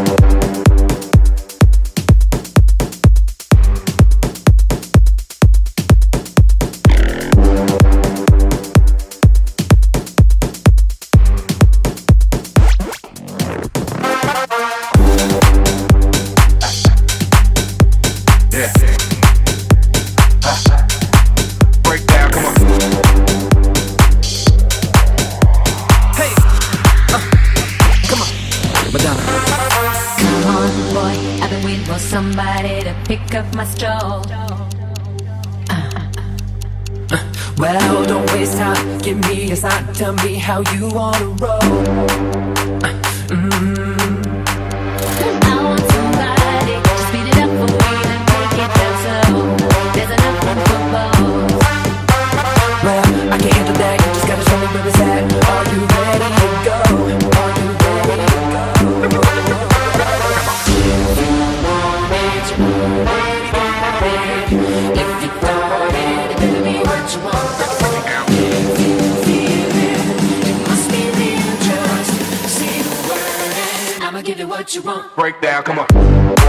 Madonna. Come on, boy, I've been waiting for somebody to pick up my stroll. Well, don't waste time, give me a sign, tell me how you wanna roll. I want somebody to speed it up for me and take it down slow. There's enough room for both. Well, I can't handle that, you just gotta show me where it's at. Are you ready to go? Are you ready to go? If you want it, you want it. If you don't, it better be what you want. If you feel it, it must be real. Just say the word and I'ma give you what you want. Breakdown, come on.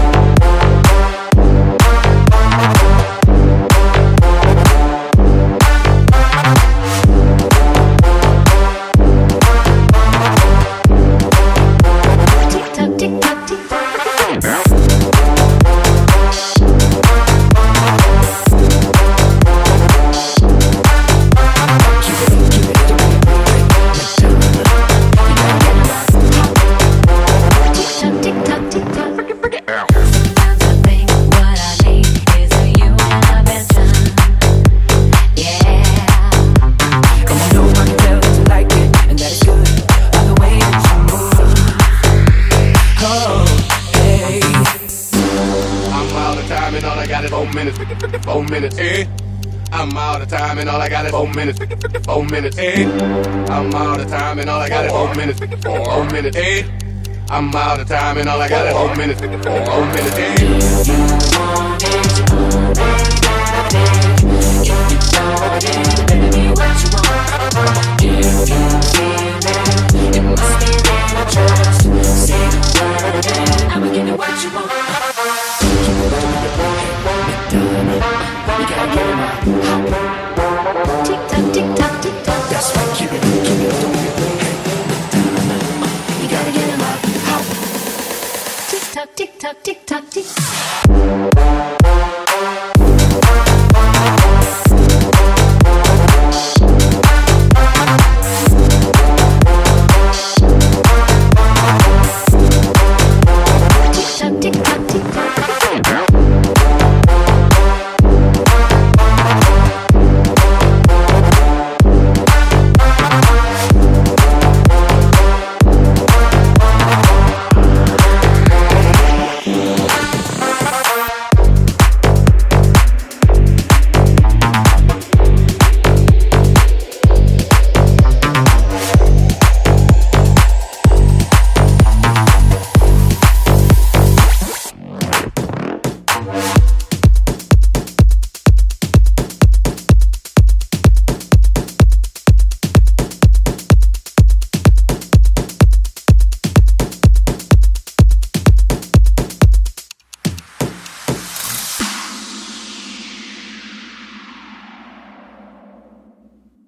And all I got is 4 minutes, 4 minutes, eh? I'm out of time and all I got is 4 minutes, 4 minutes, eh? I'm out of time and all I got is 4 minutes, 4 minutes, eh? I'm out of time and all I got is 4 minutes, 4 minutes, eh? If you want it, you want it. If you don't, it better be what you want. If you feel it, it must be real. Just say the word and I'ma give you what you want. You gotta get him out. Tick tock, tick tock, tick tock. That's right, keep it, don't be afraid. Madonna, You gotta get him out. Tick tock, tick tock, tick tock, tick.